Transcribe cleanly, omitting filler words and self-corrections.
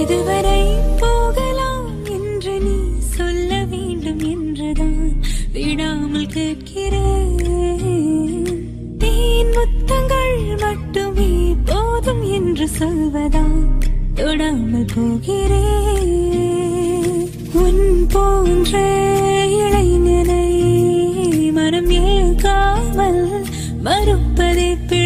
இதுவரை போகலாம் என்று நீ சொல்ல வேண்டும் என்றுதான் விடாமல் கேட்கிறேன். தேன் முத்தங்கள் மட்டுமே போதும் என்று சொல்வதால் தொடாமல் போகிறேன். உன் போன்ற இளைஞனை மனம் ஏற்காமல் மறுப்பதை